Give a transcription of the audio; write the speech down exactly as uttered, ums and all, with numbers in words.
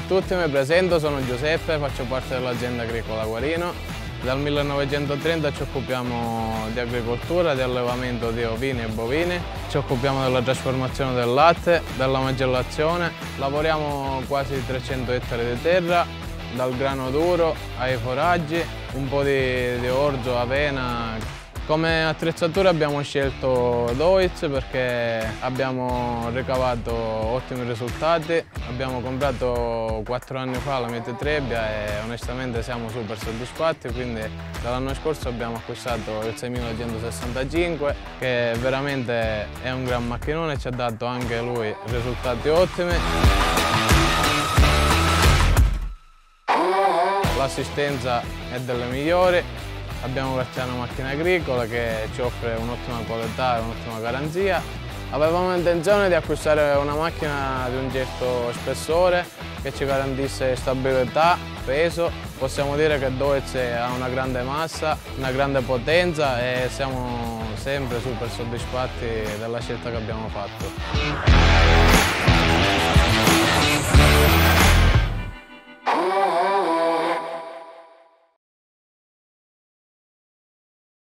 tutti, mi presento, sono Giuseppe, faccio parte dell'azienda agricola Guarino. Dal millenovecentotrenta ci occupiamo di agricoltura, di allevamento di ovini e bovini, ci occupiamo della trasformazione del latte, della macellazione, lavoriamo quasi trecento ettari di terra, dal grano duro ai foraggi, un po' di, di orzo, avena. Come attrezzatura abbiamo scelto Deutz perché abbiamo ricavato ottimi risultati. Abbiamo comprato quattro anni fa la Miete Trebbia e onestamente siamo super soddisfatti, quindi dall'anno scorso abbiamo acquistato il seimiladuecentosessantacinque che veramente è un gran macchinone e ci ha dato anche lui risultati ottimi. L'assistenza è delle migliori. Abbiamo Graziano Macchine Agricole che ci offre un'ottima qualità e un'ottima garanzia. Avevamo intenzione di acquistare una macchina di un certo spessore che ci garantisse stabilità, peso. Possiamo dire che Deutz ha una grande massa, una grande potenza e siamo sempre super soddisfatti della scelta che abbiamo fatto.